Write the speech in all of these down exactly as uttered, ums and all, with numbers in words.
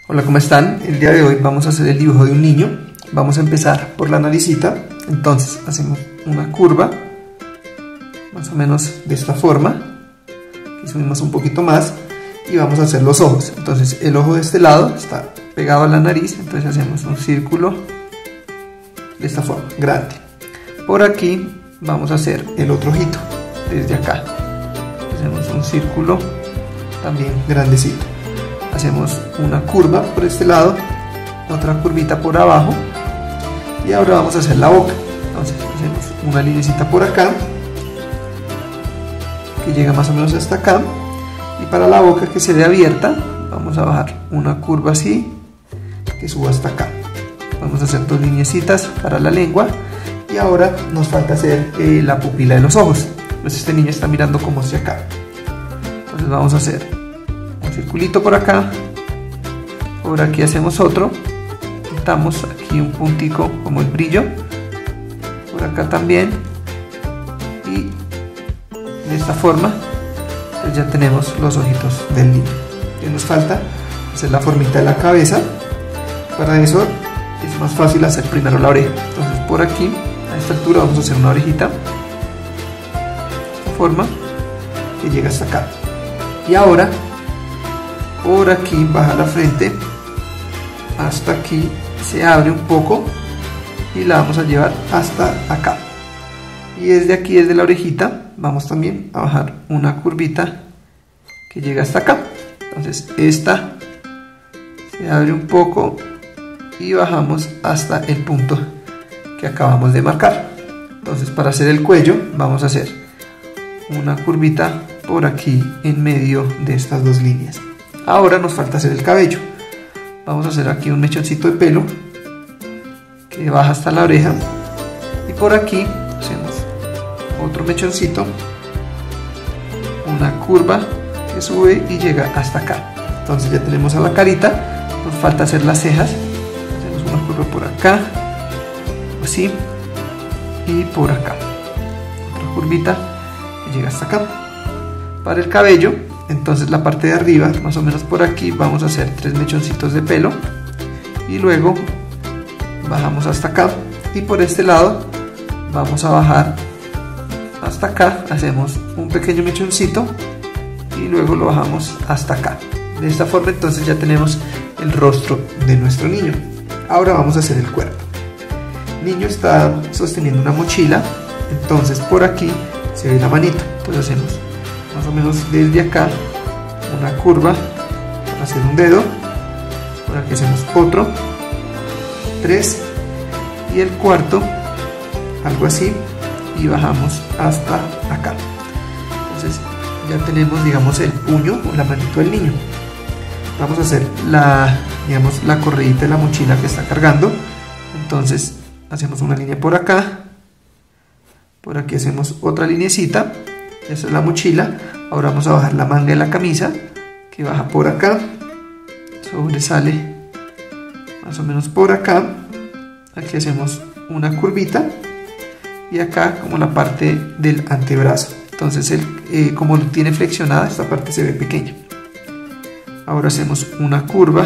Hola, ¿cómo están? El día de hoy vamos a hacer el dibujo de un niño. Vamos a empezar por la naricita. Entonces hacemos una curva, más o menos de esta forma. Aquí subimos un poquito más y vamos a hacer los ojos. Entonces el ojo de este lado está pegado a la nariz, entonces hacemos un círculo de esta forma, grande. Por aquí vamos a hacer el otro ojito, desde acá. Hacemos un círculo también grandecito. Hacemos una curva por este lado, otra curvita por abajo, y ahora vamos a hacer la boca. Entonces hacemos una linecita por acá que llega más o menos hasta acá, y para la boca, que se ve abierta, vamos a bajar una curva así que suba hasta acá. Vamos a hacer dos lineecitas para la lengua, y ahora nos falta hacer eh, la pupila de los ojos. Pues este niño está mirando como hacia acá, entonces vamos a hacer un circulito por acá, por aquí hacemos otro, pintamos aquí un puntico como el brillo, por acá también, y de esta forma pues ya tenemos los ojitos del niño. Ya nos falta hacer la formita de la cabeza. Para eso es más fácil hacer primero la oreja. Entonces por aquí, a esta altura, vamos a hacer una orejita de esta forma que llega hasta acá, y ahora por aquí baja la frente hasta aquí, se abre un poco y la vamos a llevar hasta acá, y desde aquí, desde la orejita, vamos también a bajar una curvita que llega hasta acá. Entonces esta se abre un poco y bajamos hasta el punto que acabamos de marcar. Entonces para hacer el cuello vamos a hacer una curvita por aquí en medio de estas dos líneas. Ahora nos falta hacer el cabello. Vamos a hacer aquí un mechoncito de pelo que baja hasta la oreja, y por aquí hacemos otro mechoncito, una curva que sube y llega hasta acá. Entonces ya tenemos a la carita, nos falta hacer las cejas. Hacemos una curva por acá, así, y por acá otra curvita que llega hasta acá. Para el cabello, entonces la parte de arriba, más o menos por aquí, vamos a hacer tres mechoncitos de pelo, y luego bajamos hasta acá, y por este lado vamos a bajar hasta acá, hacemos un pequeño mechoncito y luego lo bajamos hasta acá. De esta forma entonces ya tenemos el rostro de nuestro niño. Ahora vamos a hacer el cuerpo. El niño está sosteniendo una mochila, entonces por aquí se ve la manito. Entonces hacemos más o menos desde acá una curva para hacer un dedo, por aquí hacemos otro, tres, y el cuarto algo así, y bajamos hasta acá. Entonces ya tenemos, digamos, el puño o la manito del niño. Vamos a hacer la, digamos, la correíta de la mochila que está cargando. Entonces hacemos una línea por acá, por aquí hacemos otra linecita. Esa es la mochila. Ahora vamos a bajar la manga de la camisa, que baja por acá, sobresale más o menos por acá. Aquí hacemos una curvita, y acá como la parte del antebrazo. Entonces el, eh, como lo tiene flexionada, esta parte se ve pequeña. Ahora hacemos una curva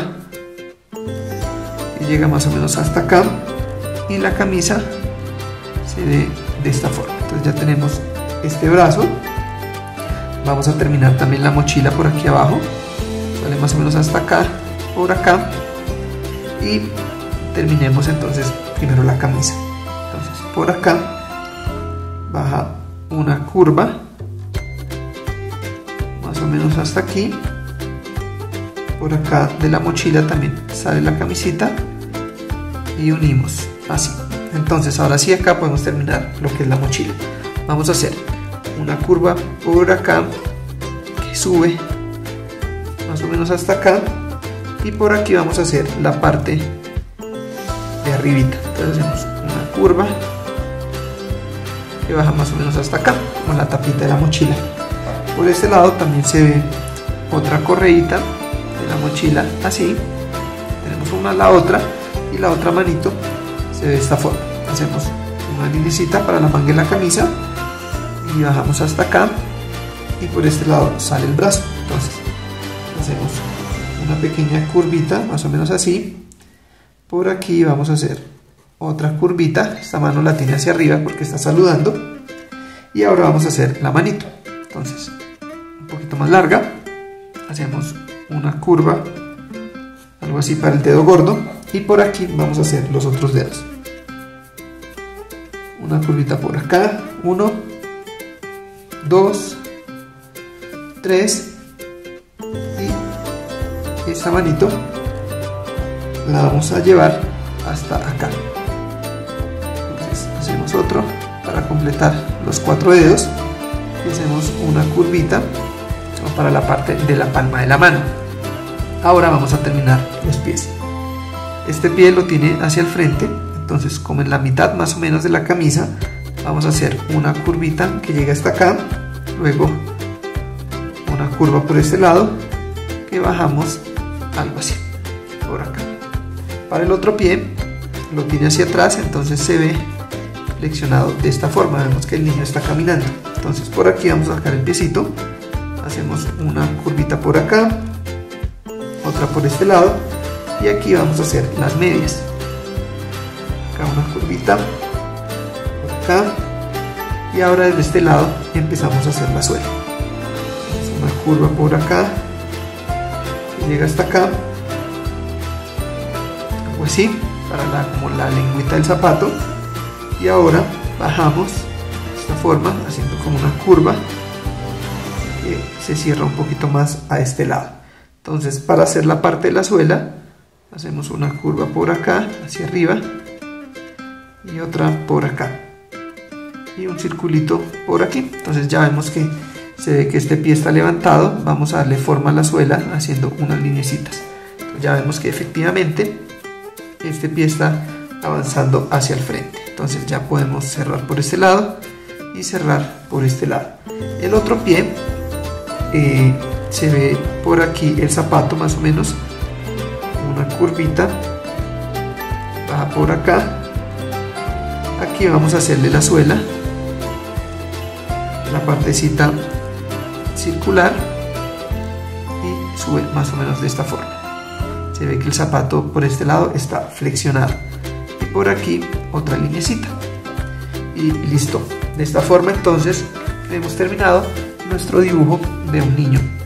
que llega más o menos hasta acá, y la camisa se ve de esta forma. Entonces ya tenemos este brazo. Vamos a terminar también la mochila por aquí abajo, sale más o menos hasta acá, por acá, y terminemos entonces primero la camisa. Entonces por acá baja una curva más o menos hasta aquí, por acá de la mochila también sale la camisita, y unimos así. Entonces ahora sí, acá podemos terminar lo que es la mochila. Vamos a hacer una curva por acá que sube más o menos hasta acá, y por aquí vamos a hacer la parte de arribita. Entonces hacemos una curva que baja más o menos hasta acá, con la tapita de la mochila. Por este lado también se ve otra correíta de la mochila, así. Tenemos una a la otra, y la otra manito se ve de esta forma. Hacemos una linecita para la manga de la camisa, y bajamos hasta acá, y por este lado sale el brazo. Entonces hacemos una pequeña curvita, más o menos así. Por aquí vamos a hacer otra curvita, esta mano la tiene hacia arriba porque está saludando. Y ahora vamos a hacer la manito, entonces un poquito más larga, hacemos una curva, algo así para el dedo gordo, y por aquí vamos a hacer los otros dedos. Una curvita por acá, uno, dos, tres, y esta manito la vamos a llevar hasta acá. Entonces hacemos otro para completar los cuatro dedos y hacemos una curvita para la parte de la palma de la mano. Ahora vamos a terminar los pies. Este pie lo tiene hacia el frente, entonces como en la mitad más o menos de la camisa vamos a hacer una curvita que llega hasta acá, luego una curva por este lado que bajamos algo así por acá. Para el otro pie lo tiene hacia atrás, entonces se ve flexionado de esta forma, vemos que el niño está caminando. Entonces por aquí vamos a sacar el piecito, hacemos una curvita por acá, otra por este lado, y aquí vamos a hacer las medias. Acá una curvita por acá, y ahora desde este lado empezamos a hacer la suela. Una curva por acá que llega hasta acá, algo así para la, como la lengüita del zapato, y ahora bajamos de esta forma haciendo como una curva que se cierra un poquito más a este lado. Entonces para hacer la parte de la suela hacemos una curva por acá hacia arriba y otra por acá y un circulito por aquí. Entonces ya vemos que se ve que este pie está levantado, vamos a darle forma a la suela haciendo unas lineecitas. Entonces ya vemos que efectivamente este pie está avanzando hacia el frente. Entonces ya podemos cerrar por este lado y cerrar por este lado. El otro pie eh, se ve por aquí el zapato más o menos, una curvita, baja por acá. Aquí vamos a hacerle la suela, la partecita circular, y sube más o menos de esta forma. Se ve que el zapato por este lado está flexionado y por aquí otra linecita y listo. De esta forma entonces hemos terminado nuestro dibujo de un niño.